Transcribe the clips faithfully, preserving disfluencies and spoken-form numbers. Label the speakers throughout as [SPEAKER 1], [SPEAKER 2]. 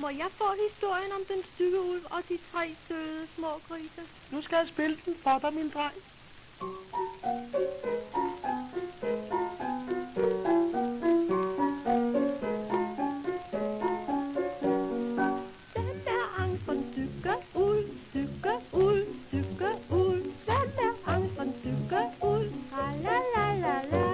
[SPEAKER 1] Må jeg få historien om den stygge ulv og de tre søde små grise?
[SPEAKER 2] Nu skal jeg spille den for dig, min dreng.
[SPEAKER 1] Hvem er angst for den stygge ulv, stygge ulv, stygge ulv? Hvem er angst for den stygge ulv? La la la la.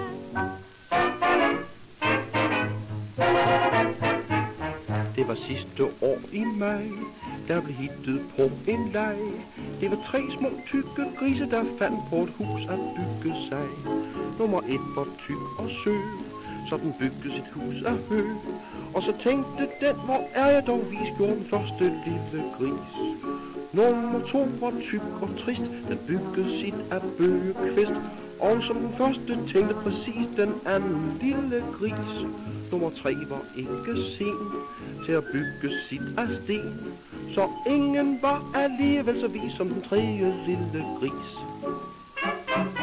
[SPEAKER 3] Det var sidste år i maj, der blev hittet på en leg. Det var tre små tykke grise, der fandt på et hus at bygge sig. Nummer et var tyk og sød, så den byggede sit hus af hø. Og så tænkte den, hvor er jeg dog vist, gjorde den første lille gris. Nummer to var tyk og trist, den byggede sit af bøgekvist. Og som den første tænkte præcis den anden lille gris. Nummer tre var ikke sen til at bygge sit af sten. Så ingen var alligevel så vis som den tredje lille gris.